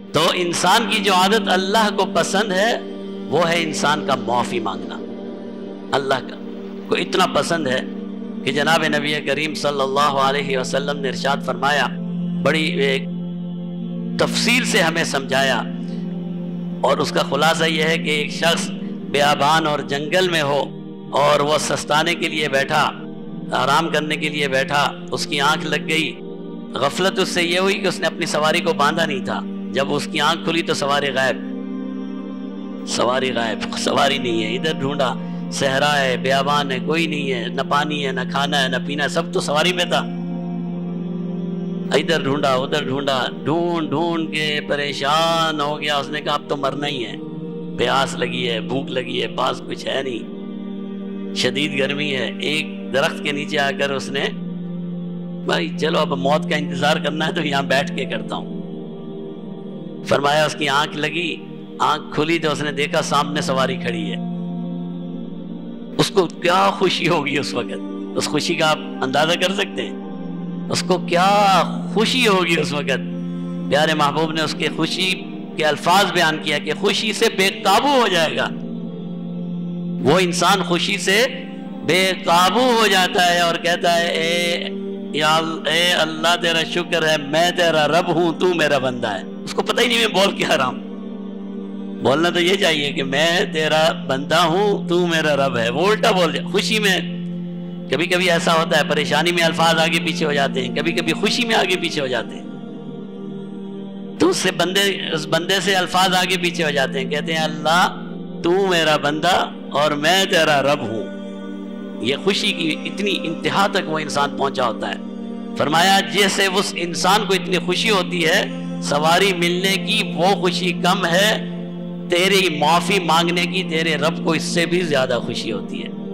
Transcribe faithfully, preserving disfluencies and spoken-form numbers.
تو انسان کی جو عادت اللہ کو پسند ہے وہ ہے انسان کا معافی مانگنا. اللہ کا کو اتنا پسند ہے کہ جناب نبی کریم صلی اللہ علیہ وسلم نے ارشاد فرمایا، بڑی ایک تفصیل سے ہمیں سمجھایا، اور اس کا خلاصہ یہ ہے کہ ایک شخص بیابان اور جنگل میں ہو اور وہ سستانے کے لیے بیٹھا، آرام کرنے کے لیے بیٹھا، اس کی آنکھ لگ گئی. غفلت اس سے یہ ہوئی کہ اس نے اپنی سواری کو باندھا نہیں تھا. جب اس کی آنکھ کھلی تو سواری غائب، سواری غائب سواری نہیں ہے. ادھر ڈھونڈا، صحرا ہے، بیابان ہے، کوئی نہیں ہے، نہ پانی ہے، نہ کھانا ہے، نہ پینا ہے، سب تو سواری میں تھا. ادھر ڈھونڈا ادھر ڈھونڈا، ڈھونڈ ڈھونڈ کے پریشان ہو گیا. اس نے کہا اب تو مرنا ہی ہے، پیاس لگی ہے، بھوک لگی ہے، پاس کچھ ہے نہیں، شدید گرمی ہے. ایک درخت کے نیچے آ کر اس نے، بھائی چلو اب موت کا انتظار کرنا ہے تو یہاں بیٹھ کے کرتا ہوں. فرمایا اس کی آنکھ لگی، آنکھ کھلی تو اس نے دیکھا سامنے سواری کھڑی ہے. اس کو کیا خوشی ہوگی اس وقت، اس خوشی کا آپ اندازہ کر سکتے ہیں. اس کو کیا خوشی ہوگی اس وقت. پیارے محبوب نے اس کے خوشی کے الفاظ بیان کیا کہ خوشی سے بے قابو ہو جائے گا. وہ انسان خوشی سے بے قابو ہو جاتا ہے اور کہتا ہے اے یا اے اللہ تیرا شکر ہے، میں تیرا رب ہوں، تو میرا بندہ ہے. اس کو پتہ ہی نہیں میں بول کیا رہا ہوں. بولنا تو یہ چاہیے کہ میں تیرا بندہ ہوں، تو میرا رب ہے. وہ الٹا بول جائے. خوشی میں کبھی کبھی ایسا ہوتا ہے، پریشانی میں الفاظ آگے پیچھے ہو جاتے ہیں، کبھی کبھی خوشی میں آگے پیچھے ہو جاتے ہیں. تو اس سے بندے اس بندے سے الفاظ آگے پیچھے ہو جاتے ہیں. کہتے ہیں اللہ تو میرا بندہ اور میں تیرا رب ہوں. یہ خوشی کی اتنی انتہا تک وہ انسان پہنچا ہوتا ہے. فرمایا جیسے اس انسان کو اتنی خوشی ہوتی ہے سواری ملنے کی، وہ خوشی کم ہے تیری معافی مانگنے کی. تیرے رب کو اس سے بھی زیادہ خوشی ہوتی ہے.